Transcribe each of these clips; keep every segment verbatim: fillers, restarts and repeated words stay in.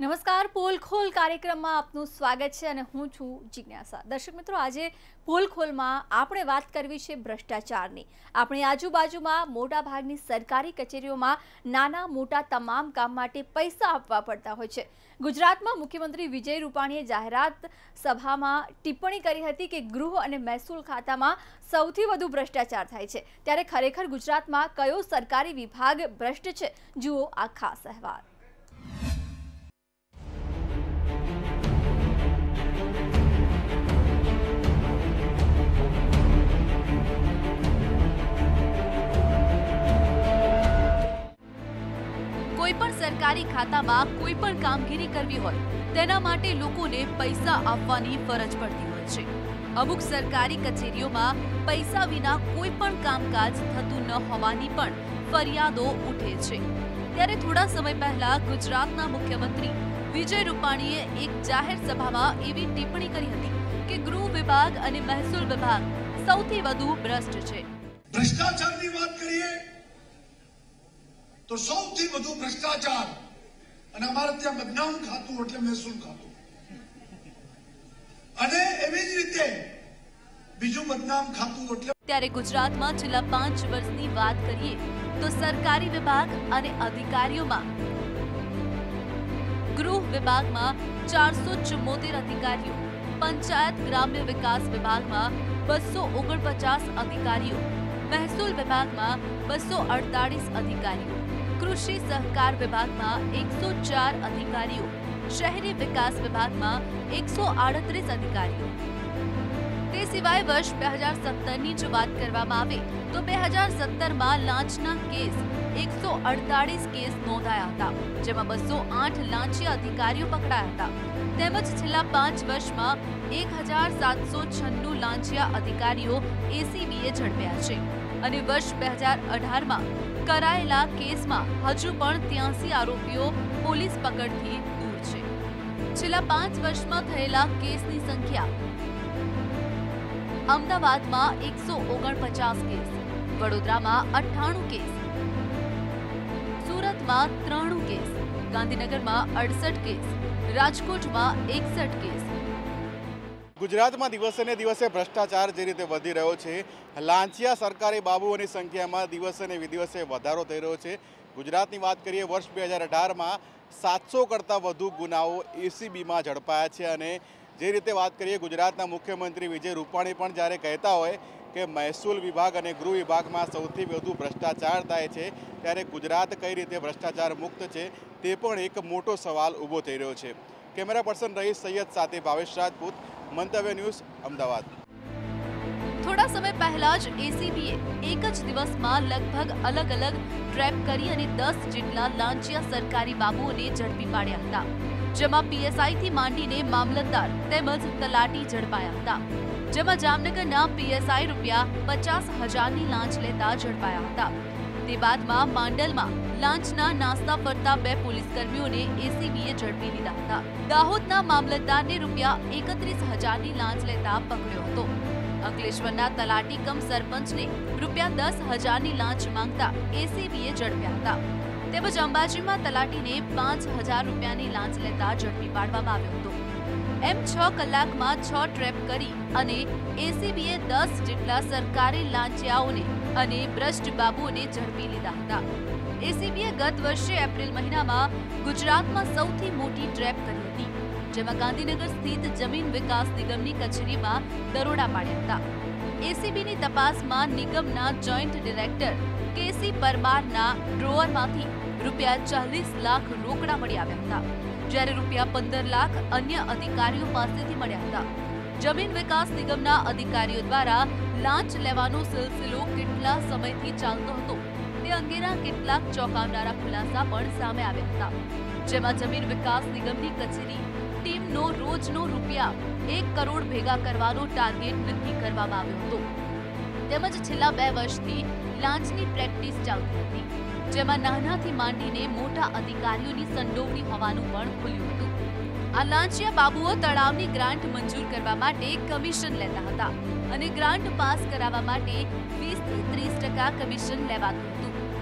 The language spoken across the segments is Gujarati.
નમસ્કાર, પોલ ખોલ કાર્યક્રમમાં આપનું સ્વાગત છે અને હું છું જિજ્ઞાસા। દર્શક મિત્રો, આજે પોલ ખોલમાં આપણે વાત કરવી છે ભ્રષ્ટાચારની। આપણી આજુબાજુમાં મોટાભાગની સરકારી કચેરીઓમાં નાના મોટા તમામ કામ માટે પૈસા આપવા પડતા હોય છે। ગુજરાતમાં મુખ્યમંત્રી વિજય રૂપાણીએ જાહેરાત સભામાં ટિપ્પણી કરી હતી કે ગૃહ અને મહેસૂલ ખાતામાં સૌથી વધુ ભ્રષ્ટાચાર થાય છે। ત્યારે ખરેખર ગુજરાતમાં કયો સરકારી વિભાગ ભ્રષ્ટ છે? જુઓ આ ખાસ અહેવાલ। કોઈપણ સરકારી ખાતામાં કોઈપણ કામગીરી કરવી હોય તેના માટે લોકોને પૈસા આપવાની ફરજ પડતી હોય છે। અમુક સરકારી કચેરીઓમાં પૈસા વિના કોઈપણ કામકાજ થતું ન હોવાની પણ ફરિયાદો ઉઠે છે। ત્યારે થોડા સમય પહેલા ગુજરાતના મુખ્યમંત્રી વિજય રૂપાણીએ એક જાહેર સભામાં એવી ટિપ્પણી કરી હતી કે ગૃહ વિભાગ અને મહેસૂલ વિભાગ સૌથી વધુ ભ્રષ્ટ છે। ભ્રષ્ટાચારની વાત કરીએ તો સૌથી વધુ ભ્રષ્ટાચાર અને અમારે ત્યાં બદનામ ખાતું એટલે મહેસૂલ ખાતું, અને એવી જ રીતે બીજું બદનામ ખાતું એટલે। ત્યારે ગુજરાતમાં છેલ્લા પાંચ વર્ષની વાત કરીએ તો સરકારી વિભાગ અને અધિકારીઓમાં ગૃહ વિભાગમાં ચારસો ચુમ્મોતેર અધિકારીઓ, પંચાયત ગ્રામ્ય વિકાસ વિભાગમાં બસો ઓગણપચાસ અધિકારીઓ, મહેસૂલ વિભાગમાં બસો અડતાલીસ અધિકારીઓ, કૃષિ સહકાર વિભાગમાં એકસો ચાર અધિકારીઓ, શહેરી વિકાસ વિભાગમાં એકસો આડત્રીસ અધિકારીઓ। તે સિવાય વર્ષ બે હજાર સત્તરની જો વાત કરવામાં આવે તો બે હજાર સત્તરમાં લાંચના કેસ એકસો અડતાલીસ કેસ નોંધાયા હતા, જેમાં બસો આઠ લાંચિયા અધિકારીઓ પકડાયા હતા। તેમજ છેલ્લા પાંચ વર્ષમાં એક હજાર સાતસો છન્નું લાંચિયા અધિકારીઓ એસીબીએ ઝડપ્યા છે અને વર્ષ બે હજાર અઢારમાં કરાયેલા કેસમાં હજુ પણ ત્યાસી આરોપીઓ પોલીસ પકડથી દૂર છે। છેલ્લા પાંચ વર્ષમાં થયેલા કેસની સંખ્યા: અમદાવાદમાં એકસો ઓગણપચાસ કેસ, વડોદરામાં અઠ્ઠાણું કેસ, સુરતમાં ત્રાણું કેસ, ગાંધીનગરમાં અડસઠ કેસ, રાજકોટમાં એકસઠ કેસ। ગુજરાતમાં દિવસે ને દિવસે ભ્રષ્ટાચાર જે રીતે વધી રહ્યો છે, લાંચિયા સરકારી બાબુઓની સંખ્યામાં દિવસે ને દિવસે વધારો થઈ રહ્યો છે। ગુજરાતની વાત કરીએ, વર્ષ બે હજાર અઢારમાં સાતસો કરતાં વધુ ગુનાઓ એસીબીમાં ઝડપાયા છે અને જે રીતે વાત કરીએ, ગુજરાતના મુખ્યમંત્રી વિજય રૂપાણી પણ જ્યારે કહેતા હોય કે મહેસૂલ વિભાગ અને ગૃહ વિભાગમાં સૌથી વધુ ભ્રષ્ટાચાર થાય છે, ત્યારે ગુજરાત કઈ રીતે ભ્રષ્ટાચાર મુક્ત છે તે પણ એક મોટો સવાલ ઊભો થઈ રહ્યો છે। કેમેરા પર્સન રહીશ સૈયદ સાથે ભાવેશ રાજપૂત, મંતવ્ય ન્યૂઝ, અમદાવાદ। થોડા સમય પહેલા જ એસીબીએ એક જ દિવસમાં લગભગ અલગ અલગ ટ્રેપ કરી અને દસ જેટલા લાંચિયા સરકારી બાબુઓને ઝડપી પાડ્યા હતા, જેમાં પીએસઆઈથી માંડીને મામલતદાર તેમજ તલાટી ઝડપાયા હતા, જેમાં જામનગરના પીએસઆઈ રૂપિયા પચાસ હજારની લાંચ લેતા ઝડપાયા હતા। તે બાદમાં માંડલમાં લાંચના નાસ્તા ફરતા બે પોલીસ કર્મીઓને એસીબીએ ઝડપી લીધા હતા। દાહોદના મામલતદારને રૂપિયા એકત્રીસ હજારની લાંચ લેતા પકડ્યો હતો। અંકલેશ્વરના તલાટી કમ સરપંચને રૂપિયા દસ હજારની લાંચ માંગતા એસીબીએ ઝડપ્યા હતા। તેમજ અંબાજીમાં તલાટીને પાંચ હજાર રૂપિયાની લાંચ લેતા ઝડપી પાડવામાં આવ્યો હતો। એમ છ કલાકમાં છ ટ્રેપ કરી અને એસીબીએ દસ જેટલા સરકારી લાંચિયાઓને અને ભ્રષ્ટ બાબુઓને ઝડપી લીધા હતા। એસીબીએ ગત વર્ષે એપ્રિલ મહિનામાં ગુજરાતમાં સૌથી મોટી ટ્રેપ કરી હતી, જેમાં ગાંધીનગર સ્થિત જમીન વિકાસ નિગમની કચેરીમાં દરોડા પાડ્યા હતા। એસીબીની તપાસમાં નિગમના જોઈન્ટ ડિરેક્ટર કેસી પરમારના ડ્રોઅરમાંથી રૂપિયા ચાલીસ લાખ રોકડા મળી આવ્યા હતા, જ્યારે રૂપિયા પંદર લાખ અન્ય અધિકારીઓ પાસેથી મળ્યા હતા। જમીન વિકાસ નિગમના અધિકારીઓ દ્વારા લાંચ લેવાનો સિલસિલો કેટલા સમયથી ચાલતો હતો તે અંગેના કેટલાક ચોંકાવનારા ખુલાસા પણ સામે આવ્યા હતા, જેમાં જમીન વિકાસ નિગમની કચેરી ટીમનો રોજનો રૂપિયા એક કરોડ ભેગા કરવાનો ટાર્ગેટ નક્કી કરવામાં આવ્યો હતો। તેમજ છેલ્લા બે વર્ષથી લાંચની પ્રેક્ટિસ ચાલતી હતી, જેમાં નાનાથી માંડીને મોટા અધિકારીઓની સંડોવણી હોવાનું પણ ખુલ્યું હતું। આ લાંચિયા બાબુઓ તળાવની ગ્રાન્ટ મંજૂર કરવા માટે કમિશન લેતા હતા અને ગ્રાન્ટ પાસ કરાવવા માટે વીસ થી ત્રીસ ટકા કમિશન લેવાતું હતું।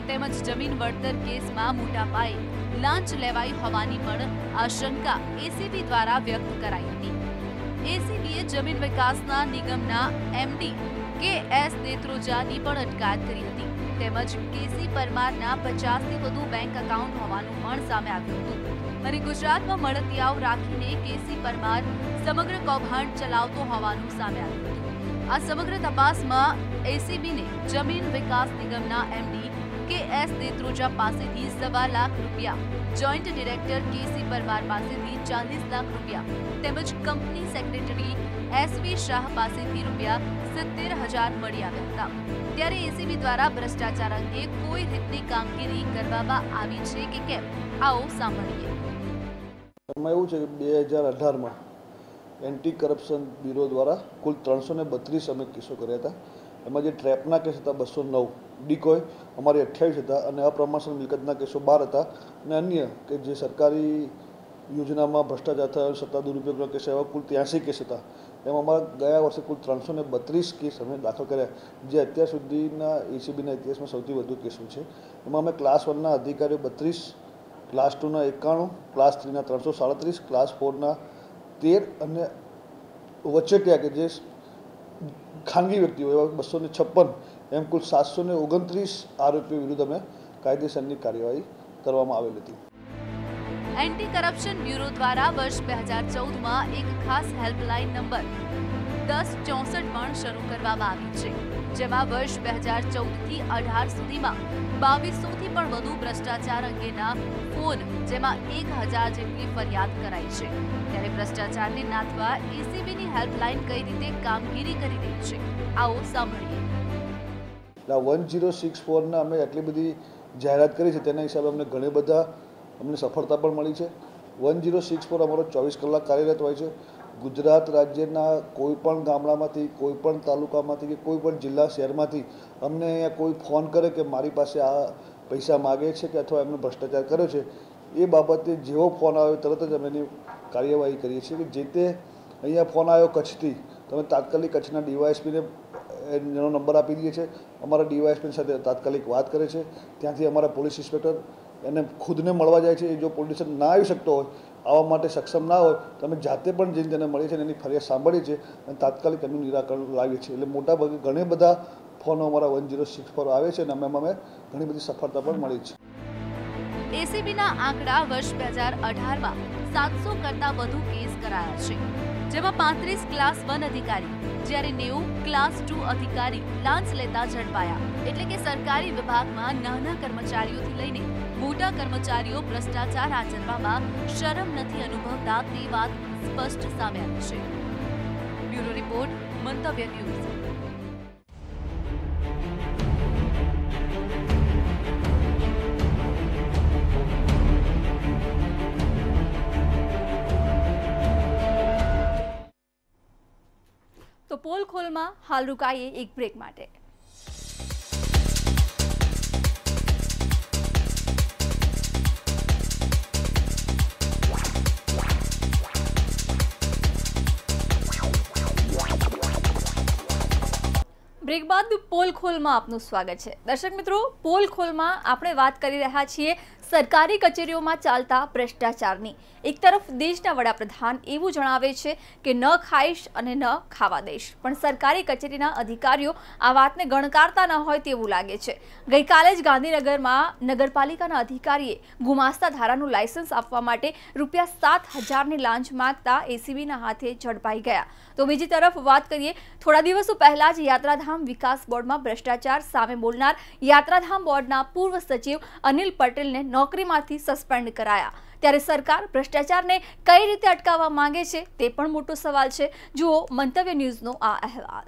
તેમજ જમીન વળતર કેસમાં મોટા પાયે લાંચ લેવાઈ હોવાની પણ આશંકા એસીબી દ્વારા વ્યક્ત કરાઈ હતી। એસીબીએ જમીન વિકાસના નિગમના એમડી કે એસ દેત્રોજાની પણ અટકાયત કરી હતી તેમજ કેસી પરમારના પચાસથી વધુ બેંક એકાઉન્ટ હોવાનું પણ સામે આવ્યું હતું અને ગુજરાતમાં મળતિયાઓ રાખીને કેસી પરમાર સમગ્ર કૌભાંડ ચલાવતો હોવાનું સામે આવ્યું હતું। આ સમગ્ર તપાસમાં એસીબીને જમીન વિકાસ નિગમના એમડી કે એસ દેત્રોજા પાસેથી સવા લાખ રૂપિયા, જોઈન્ટ ડિરેક્ટર કેસી પરમાર પાસેથી ચાલીસ લાખ રૂપિયા તેમજ કંપની સેક્રેટરી એસવી શાહ પાસેથી રૂપિયા સિત્તેર હજાર મળી આવ્યા હતા। ત્યારે એસીબી દ્વારા ભ્રષ્ટાચાર અંગે કોઈ રીતની કામગીરી કરવામાં આવી છે કે કેમ, આવો સાંભળીએ। એમાં એવું છે કે બે હજાર અઢારમાં એન્ટી કરપ્શન બ્યુરો દ્વારા કુલ ત્રણસો ને બત્રીસ અમે કેસો કર્યા હતા। એમાં જે ટ્રેપના કેસ હતા બસો નવ, ડીકોય અમારી અઠ્યાવીસ હતા અને અપ્રમાણસર મિલકતના કેસો બાર હતા અને અન્ય કે જે સરકારી યોજનામાં ભ્રષ્ટાચાર થયો, સત્તા દુરુપયોગના કેસ એવા કુલ ત્યાંસી કેસ હતા। એમાં અમારા ગયા વર્ષે કુલ ત્રણસો ને બત્રીસ કેસ અમે દાખલ કર્યા, જે અત્યાર સુધીના એસીબીના ઇતિહાસમાં સૌથી વધુ કેસો છે। એમાં અમે ક્લાસ વનના અધિકારીઓ બત્રીસ, ક્લાસ ટુના એકાણું, ક્લાસ થ્રીના ત્રણસો સાડત્રીસ, ક્લાસ ફોરના તેર અને વચેટિયા કે જે ખાનગી વ્યક્તિઓ એવા બસો ને છપ્પન એમ કુલ સાતસો ને ઓગણત્રીસ આરોપીઓ વિરુદ્ધ અમે કાયદેસરની કાર્યવાહી કરવામાં આવેલી હતી। એન્ટી કરપ્શન બ્યુરો દ્વારા વર્ષ બે હજાર ચૌદમાં એક ખાસ હેલ્પલાઇન નંબર દસ ચોસઠ પણ શરૂ કરવામાં આવી છે, જેમાં વર્ષ બે હજાર ચૌદથી અઢાર સુધીમાં બાવીસોથી પણ વધુ ભ્રષ્ટાચાર અંગેના ફોન, જેમાં એક હજાર જેટલી ફરિયાદ કરાઈ છે। ત્યારે ભ્રષ્ટાચારને નાથવા એસીબીની હેલ્પલાઇન કઈ રીતે કામગીરી કરી રહી છે, આવો સાંભળીએ। વન ઝીરો સિક્સ ફોરના અમે આટલી બધી જાહેરાત કરી છે, તેના હિસાબે અમને ઘણી બધા અમને સફળતા પણ મળી છે। વન ઝીરો સિક્સ ફોર અમારો ચોવીસ કલાક કાર્યરત હોય છે। ગુજરાત રાજ્યના કોઈ પણ ગામડામાંથી, કોઈ પણ તાલુકામાંથી કે કોઈ પણ જિલ્લા શહેરમાંથી અમને અહીંયા કોઈ ફોન કરે કે મારી પાસે આ પૈસા માગે છે કે અથવા એમને ભ્રષ્ટાચાર કર્યો છે, એ બાબતે જેવો ફોન આવ્યો તરત જ અમે એની કાર્યવાહી કરીએ છીએ કે જે તે અહીંયા ફોન આવ્યો કચ્છથી, તમે તાત્કાલિક કચ્છના ડીવાયએસપીને એનો નંબર આપી દઈએ છીએ। અમારા ડીવાયએસપી સાથે તાત્કાલિક વાત કરે છે, ત્યાંથી અમારા પોલીસ ઇન્સ્પેક્ટર એને ખુદને મળવા જાય છે। જો પોલીસ ના આવી શકતો હોય, આવવા માટે સક્ષમ ના હોય, તો અમે જાતે પણ જઈને તેને મળીએ છીએ, એની ફરિયાદ સાંભળીએ છીએ અને તાત્કાલિક એનું નિરાકરણ લાવીએ છીએ। એટલે મોટાભાગે ઘણા બધા ફોનો અમારા વન ઝીરો સિક્સ પર આવે છે અને અમે અમે ઘણી બધી સફળતા પણ મળી છે। એસીબીના આંકડા વર્ષ બે હજાર અઢારમાં સાતસો કરતા વધુ કેસ કરાયા છે, જેમાં પાંત્રીસ ક્લાસ વન અધિકારી જ્યારે નેવું ક્લાસ ટુ અધિકારી લાંચ લેતા ઝડપાયા। એટલે કે સરકારી વિભાગમાં નાના કર્મચારીઓથી લઈને મોટા કર્મચારીઓ ભ્રષ્ટાચાર આચરવામાં શરમ નથી અનુભવતા તે વાત સ્પષ્ટ સામે આવી છે। Bureau report, Mantavya news. તો પોલ ખોલમાં હાલ રોકાઈએ એક બ્રેક માટે। બ્રેક બાદ પોલ ખોલમાં આપનું સ્વાગત છે। દર્શક મિત્રો, પોલ ખોલમાં આપણે વાત કરી રહ્યા છીએ સરકારી કચેરીઓમાં ચાલતા ભ્રષ્ટાચારની। એક તરફ દેશના વડાપ્રધાન એવું જણાવે છે કે ન ખાઈશ અને ન ખાવા દઈશ, પણ સરકારી કચેરીના અધિકારીઓ આ વાતને ગણકારતા ન હોય તેવું લાગે છે। ગઈકાલે જ ગાંધીનગરમાં નગરપાલિકાના અધિકારીએ ગુમાસ્તા ધારાનું લાયસન્સ આપવા માટે રૂપિયા સાત હજારની લાંચ માંગતા એસીબીના હાથે ઝડપાઈ ગયા। તો બીજી તરફ વાત કરીએ, થોડા દિવસો પહેલા જ યાત્રાધામ વિકાસ બોર્ડમાં ભ્રષ્ટાચાર સામે બોલનાર યાત્રાધામ બોર્ડના પૂર્વ સચિવ અનિલ પટેલને નોકરીમાંથી સસ્પેન્ડ કરાયા। ત્યારે સરકાર ભ્રષ્ટાચારને કઈ રીતે અટકાવવા માંગે છે તે પણ મોટો સવાલ છે। જુઓ મંતવ્ય ન્યૂઝનો આ અહેવાલ।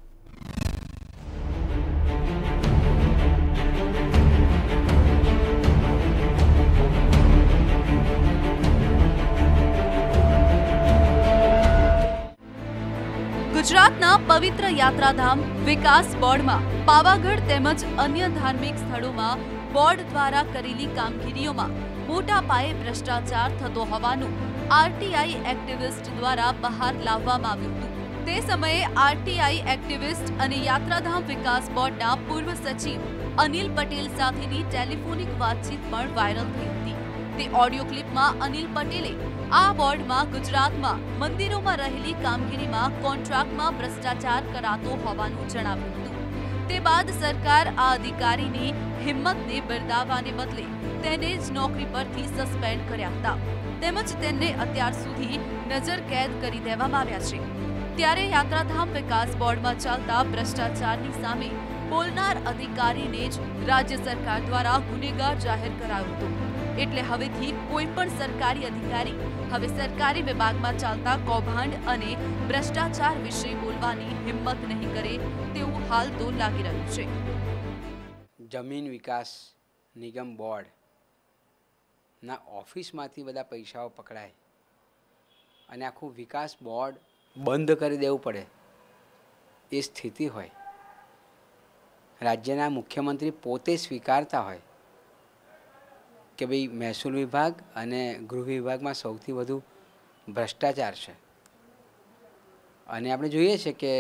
ગુજરાતના પવિત્ર યાત્રાધામ વિકાસ બોર્ડમાં પાવાગઢ તેમજ અન્ય ધાર્મિક સ્થળોમાં બોર્ડ દ્વારા કરેલી કામગીરીઓમાં મોટા પાયે ભ્રષ્ટાચાર થતો હોવાનું આરટીઆઈ એક્ટિવિસ્ટ દ્વારા બહાર લાવવામાં આવ્યું હતું। તે સમયે આરટીઆઈ એક્ટિવિસ્ટ અને યાત્રાધામ વિકાસ બોર્ડના પૂર્વ સચિવ અનિલ પટેલ સાથેની ટેલિફોનિક વાતચીત પણ વાયરલ થઈ હતી। તે ઓડિયો ક્લિપમાં અનિલ પટેલે આ બોર્ડમાં ગુજરાતમાં મંદિરોમાં રહેલી કામગીરીમાં કોન્ટ્રાક્ટમાં ભ્રષ્ટાચાર કરાતો હોવાનું જણાવ્યું હતું। તે બાદ સરકાર આ અધિકારીની હિંમતને બિરદાવવાને બદલે તેને જ નોકરી પરથી સસ્પેન્ડ કર્યા હતા તેમજ તેને અત્યાર સુધી નજરકેદ કરી દેવામાં આવ્યા છે। ત્યારે યાત્રાધામ વિકાસ બોર્ડમાં ચાલતા ભ્રષ્ટાચારની સામે બોલનાર અધિકારીને જ રાજ્ય સરકાર દ્વારા ગુનેગાર જાહેર કરાયો હતો। એટલે હવેથી કોઈ પણ સરકારી અધિકારી હવે સરકારી વિભાગમાં ચાલતા કૌભાંડ અને ભ્રષ્ટાચાર વિશે બોલવાની હિંમત નહીં કરે તેવું હાલ તો લાગી રહ્યું છે। જમીન વિકાસ નિગમ બોર્ડના ઓફિસમાંથી બધા પૈસાઓ પકડાય અને આખું વિકાસ બોર્ડ બંધ કરી દેવું પડે એ સ્થિતિ હોય, રાજ્યના મુખ્યમંત્રી પોતે સ્વીકારતા હોય કે ભાઈ મહેસૂલ વિભાગ અને ગૃહ વિભાગમાં સૌથી વધુ ભ્રષ્ટાચાર છે અને આપણે જોઈએ છે કે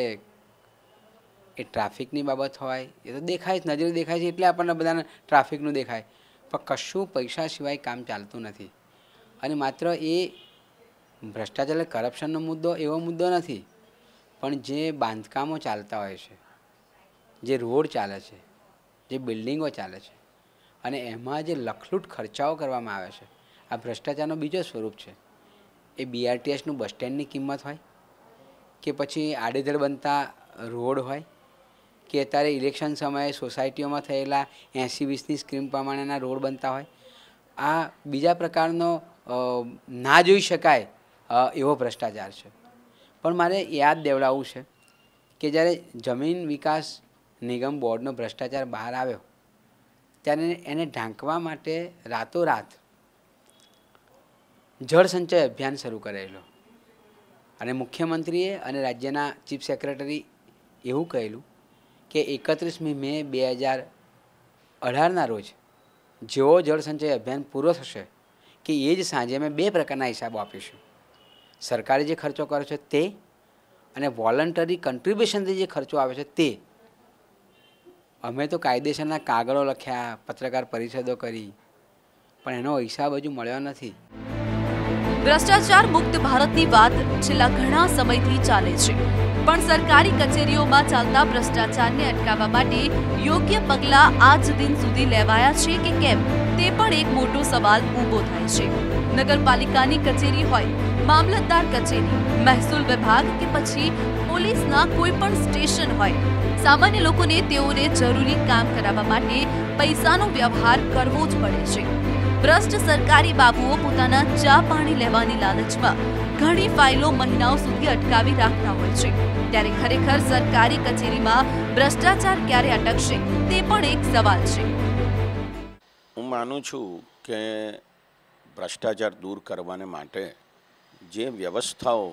એ ટ્રાફિકની બાબત હોય એ તો દેખાય જ, નજરે દેખાય છે એટલે આપણને બધાને ટ્રાફિકનું દેખાય, પણ કશું પૈસા સિવાય કામ ચાલતું નથી। અને માત્ર એ ભ્રષ્ટાચાર કરપ્શનનો મુદ્દો એવો મુદ્દો નથી, પણ જે બાંધકામો ચાલતા હોય છે, જે રોડ ચાલે છે, જે બિલ્ડિંગો ચાલે છે અને એમાં જે લખલૂટ ખર્ચાઓ કરવામાં આવે છે, આ ભ્રષ્ટાચારનો બીજો સ્વરૂપ છે। એ બીઆરટીએસનું બસ સ્ટેન્ડની કિંમત હોય કે પછી આડેધડ બનતા રોડ હોય કે અત્યારે ઇલેક્શન સમયે સોસાયટીઓમાં થયેલા એંસી વીસની સ્કીમ પ્રમાણેના રોડ બનતા હોય, આ બીજા પ્રકારનો ના જોઈ શકાય એવો ભ્રષ્ટાચાર છે। પણ મારે યાદ દેવડાવવું છે કે જ્યારે જમીન વિકાસ નિગમ બોર્ડનો ભ્રષ્ટાચાર બહાર આવ્યો ત્યારે એને ઢાંકવા માટે રાતોરાત જળ સંચય અભિયાન શરૂ કરેલો અને મુખ્યમંત્રીએ અને રાજ્યના ચીફ સેક્રેટરી એવું કહેલું કે એકત્રીસમી મે બે હજાર અઢારના રોજ જેવો જળ સંચય અભિયાન પૂરો થશે કે એ જ સાંજે અમે બે પ્રકારના હિસાબો આપીશું, સરકારે જે ખર્ચો કર્યો છે તે અને વોલન્ટરી કન્ટ્રીબ્યુશનથી જે ખર્ચો આવે છે તે। અમે તો કાયદેસરના કાગળો લખ્યા, પત્રકાર પરિષદો કરી, પણ એનો હિસાબ હજુ મળ્યો નથી। ભ્રષ્ટાચાર મુક્ત ભારતની વાત છેલ્લા ઘણા સમયથી ચાલે છે, પણ સરકારી કચેરીઓમાં ચાલતા ભ્રષ્ટાચારને અટકાવવા માટે યોગ્ય પગલાં આજ દિન સુધી લેવાયા છે કે કેમ તે પણ એક મોટો સવાલ ઊભો થાય છે। નગરપાલિકાની કચેરી હોય, મામલતદાર કચેરી, મહેસૂલ વિભાગ કે પછી પોલીસના કોઈ પણ સ્ટેશન હોય, સામાન્ય લોકોને તેઓને જરૂરી કામ કરાવવા માટે પૈસાનો વ્યવહાર કરવો જ પડે છે। ભ્રષ્ટ સરકારી બાબુઓ પોતાના ચા પાણી લેવાની લાલચમાં ઘણી ફાઇલો મહિનાઓ સુધી અટકાવી રાખતા હોય છે, ત્યારે ખરેખર સરકારી કચેરીમાં ભ્રષ્ટાચાર ક્યારે અટકશે તે પણ એક સવાલ છે। હું માનું છું કે ભ્રષ્ટાચાર દૂર કરવાને માટે જે વ્યવસ્થાઓ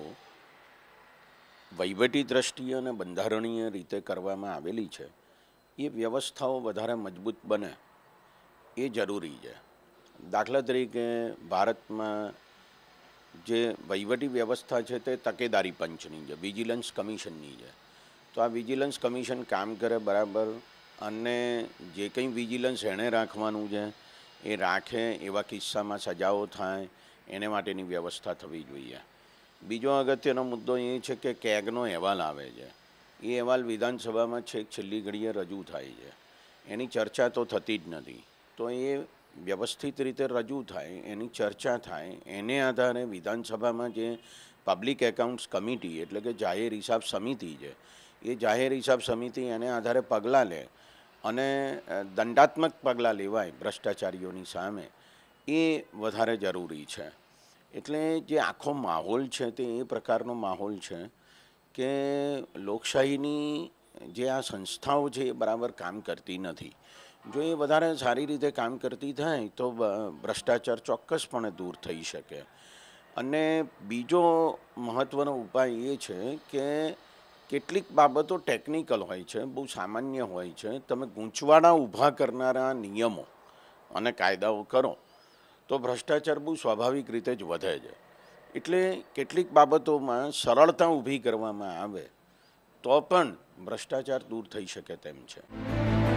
વહીવટી દ્રષ્ટિએ અને બંધારણીય રીતે કરવામાં આવેલી છે એ વ્યવસ્થાઓ વધારે મજબૂત બને એ જરૂરી છે। દાખલા તરીકે ભારતમાં જે વહીવટી વ્યવસ્થા છે તે તકેદારી પંચની છે, વિજિલન્સ કમિશનની છે। તો આ વિજિલન્સ કમિશન કામ કરે બરાબર અને જે કંઈ વિજિલન્સ એણે રાખવાનું છે એ રાખે, એવા કિસ્સામાં સજાઓ થાય એને માટેની વ્યવસ્થા થવી જોઈએ। બીજો અગત્યનો મુદ્દો એ છે કે કેગનો અહેવાલ આવે છે, એ અહેવાલ વિધાનસભામાં છેક છેલ્લી ઘડીએ રજૂ થાય છે, એની ચર્ચા તો થતી જ નથી। તો એ વ્યવસ્થિત રીતે રજૂ થાય, એની ચર્ચા થાય, એને આધારે વિધાનસભામાં જે પબ્લિક એકાઉન્ટ્સ કમિટી એટલે કે જાહેર હિસાબ સમિતિ છે એ જાહેર હિસાબ સમિતિ એને આધારે પગલાં લે અને દંડાત્મક પગલાં લેવાય ભ્રષ્ટાચારીઓની સામે, એ વધારે જરૂરી છે। એટલે જે આખો માહોલ છે તે એ પ્રકારનો માહોલ છે કે લોકશાહીની જે આ સંસ્થાઓ છે એ બરાબર કામ કરતી નથી। જો એ વધારે સારી રીતે કામ કરતી થાય તો ભ્રષ્ટાચાર ચોક્કસપણે દૂર થઈ શકે। અને બીજો મહત્ત્વનો ઉપાય એ છે કે કેટલીક બાબતો ટેકનિકલ હોય છે, બહુ સામાન્ય હોય છે, તમે ગૂંચવાડા ઊભા કરનારા નિયમો અને કાયદાઓ કરો તો ભ્રષ્ટાચાર બહુ સ્વાભાવિક રીતે જ વધે છે। એટલે કેટલીક બાબતોમાં સરળતા ઊભી કરવામાં આવે તો પણ ભ્રષ્ટાચાર દૂર થઈ શકે તેમ છે।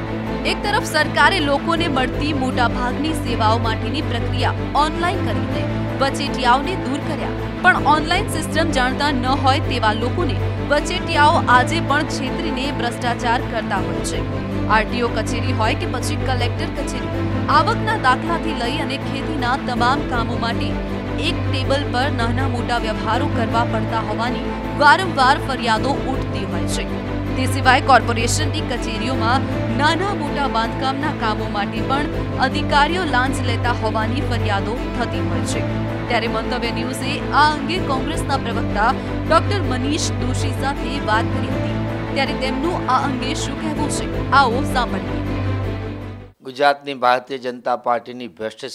એક તરફ સરકારે લોકોને મળતી મોટા ભાગની સેવાઓ માટેની પ્રક્રિયા ઓનલાઈન કરી દે, વચેટિયાઓને દૂર કર્યા, પણ ઓનલાઈન સિસ્ટમ જાણતા ન હોય તેવા લોકોને વચેટિયાઓ આજે પણ છેતરીને ભ્રષ્ટાચાર કરતા હોય છે। આરટીઓ કચેરી હોય કે પછી કલેક્ટર કચેરી, આવકના દાખલાથી લઈ અને ખેતીના તમામ કામો માટે એક ટેબલ પર નાના મોટા વ્યવહારો કરવા પડતા હોવાની વારંવાર ફરિયાદો ઉઠતી હોય છે। તે સિવાય કોર્પોરેશનની કચેરીઓમાં નાના મોટા બાંધકામના કામો માટે પણ અધિકારીઓ લાંચ લેતા હોવાની ફરિયાદો થતી હોય છે। ત્યારે મંતવ્ય ન્યૂઝે આ અંગે કોંગ્રેસના પ્રવક્તા ડોક્ટર મનીષ દોશી સાથે વાત કરી હતી, ત્યારે તેમનું આ અંગે શું કહેવું છે, આવો સાંભળીએ। ગુજરાતની ભારતીય જનતા પાર્ટીની ભ્રષ્ટ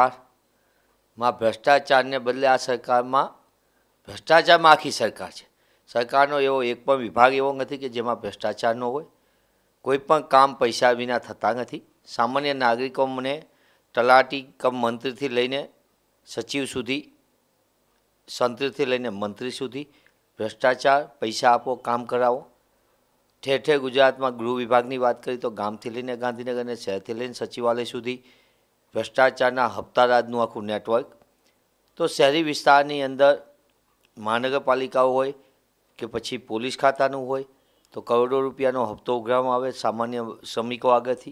સરકારમાં ભ્રષ્ટાચારને બદલે આ સરકારમાં ભ્રષ્ટાચારમાં આખી સરકાર છે। સરકારનો એવો એક પણ વિભાગ એવો નથી કે જેમાં ભ્રષ્ટાચાર ન હોય। કોઈ પણ કામ પૈસા વિના થતા નથી। સામાન્ય નાગરિકોને તલાટી કમ મંત્રીથી લઈને સચિવ સુધી, સંત્રીથી લઈને મંત્રી સુધી ભ્રષ્ટાચાર, પૈસા આપો કામ કરાવો। ઠેર ઠેર ગુજરાતમાં ગૃહ વિભાગની વાત કરીએ તો ગામથી લઈને ગાંધીનગર અને શહેરથી લઈને સચિવાલય સુધી ભ્રષ્ટાચારના હપ્તારાજનું આખું નેટવર્ક। તો શહેરી વિસ્તારની અંદર મહાનગરપાલિકાઓ હોય કે પછી પોલીસ ખાતાનું હોય તો કરોડો રૂપિયાનો હપ્તો ઉઘરાવવામાં આવે સામાન્ય શ્રમિકો આગળથી।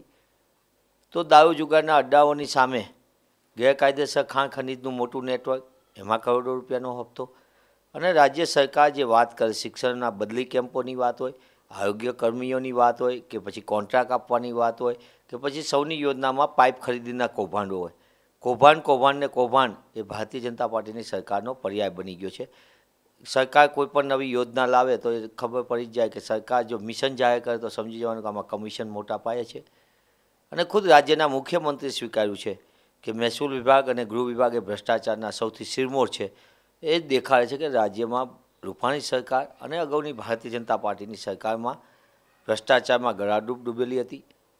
તો દારૂ જુગારના અડ્ડાઓની સામે ગેરકાયદેસર ખાણ ખનીજનું મોટું નેટવર્ક, એમાં કરોડો રૂપિયાનો હપ્તો। અને રાજ્ય સરકાર જે વાત કરે, શિક્ષણના બદલી કેમ્પોની વાત હોય, આરોગ્ય કર્મીઓની વાત હોય કે પછી કોન્ટ્રાક્ટ આપવાની વાત હોય કે પછી સૌની યોજનામાં પાઇપ ખરીદીના કૌભાંડો હોય, કૌભાંડ કૌભાંડ ને કૌભાંડ એ ભારતીય જનતા પાર્ટીની સરકારનો પર્યાય બની ગયો છે। સરકાર કોઈ પણ નવી યોજના લાવે તો એ ખબર પડી જાય કે સરકાર જો મિશન જાહેર કરે તો સમજી જવાનું કે આમાં કમિશન મોટા પાયે છે। અને ખુદ રાજ્યના મુખ્યમંત્રી સ્વીકાર્યું છે કે મહેસૂલ વિભાગ અને ગૃહ વિભાગ એ ભ્રષ્ટાચારના સૌથી શિરમોર છે। એ જ દેખાડે છે કે રાજ્યમાં રૂપાણી સરકાર અને અગાઉની ભારતીય જનતા પાર્ટીની સરકારમાં ભ્રષ્ટાચારમાં ગળાડૂબ ડૂબેલી હતી।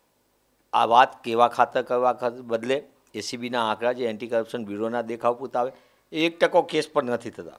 આ વાત કેવા ખાતર કરવા બદલે એસીબીના આંકડા જે એન્ટી કરપ્શન બ્યુરોના દેખાવ પૂરતા આવે એ એક ટકો કેસ પણ નથી થતા।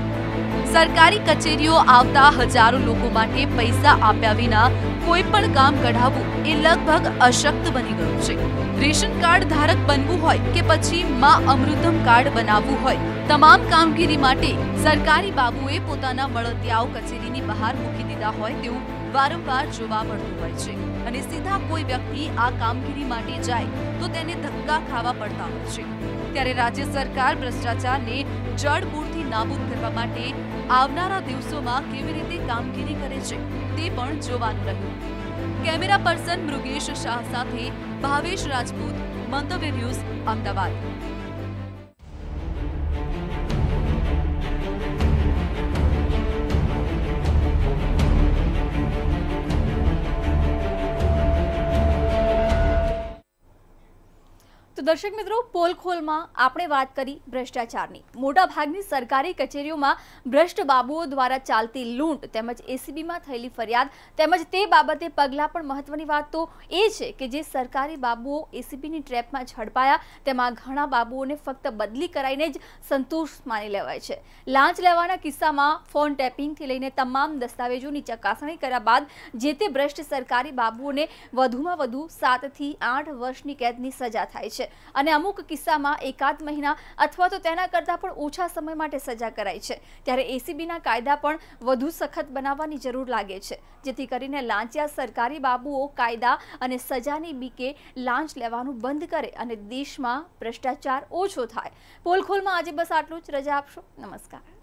સરકારી કચેરીઓ આવતા હજારો લોકો માટે પૈસા આપ્યા વિના કોઈ પણ કામ કઢાવવું એ લગભગ અશક્ય બની ગયું છે। રેશન કાર્ડ ધારક બનવું હોય કે પછી માં અમૃતમ કાર્ડ બનાવવું હોય, તમામ કામગીરી માટે સરકારી બાબુએ પોતાના મળતિયાઓ કચેરીની બહાર મૂકી દીધા હોય તેવું વારંવાર જોવા મળતું હોય છે। અને સીધા કોઈ વ્યક્તિ આ કામગીરી માટે જાય તો તેને ધક્કા ખાવા પડતા હોય છે। ત્યારે રાજ્ય સરકાર ભ્રષ્ટાચારને જડમૂળથી નાબૂદ કરવા માટે આવનારા દિવસોમાં કેવી રીતે કામગીરી કરે છે તે પણ જોવાનું રહ્યું। કેમેરા પર્સન મૃગેશ શાહ સાથે ભાવેશ રાજપૂત, મંતવ્ય ન્યૂઝ, અમદાવાદ। તો દર્શક મિત્રો, પોલ ખોલમાં આપણે વાત કરી ભ્રષ્ટાચારની। મોટાભાગની સરકારી કચેરીઓમાં ભ્રષ્ટ બાબુઓ દ્વારા ચાલતી લૂંટ તેમજ એસીબીમાં થયેલી ફરિયાદ તેમજ તે બાબતે પગલાં પણ મહત્વની વાત તો એ છે કે જે સરકારી બાબુઓ એસીબીની ટ્રેપમાં ઝડપાયા તેમાં ઘણા બાબુઓને ફક્ત બદલી કરાઈને જ સંતોષ માની લેવાય છે। લાંચ લેવાના કિસ્સામાં ફોન ટેપિંગથી લઈને તમામ દસ્તાવેજોની ચકાસણી કર્યા બાદ જે તે ભ્રષ્ટ સરકારી બાબુઓને વધુમાં વધુ સાતથી આઠ વર્ષની કેદની સજા થાય છે અને અમુક કિસ્સામાં એકાદ મહિના અથવા તો તેના કરતાં પણ ઓછા સમય માટે સજા કરાય છે। ત્યારે એસીબીના કાયદા પણ વધુ સખત બનાવવાની જરૂર લાગે છે, જેથી કરીને લાંચિયા સરકારી બાબુઓ કાયદા અને સજાની બીકે લાંચ લેવાનું બંધ કરે અને દેશમાં ભ્રષ્ટાચાર ઓછો થાય। પોલ ખોલમાં આજે બસ આટલું જ। રજા આપશો। નમસ્કાર।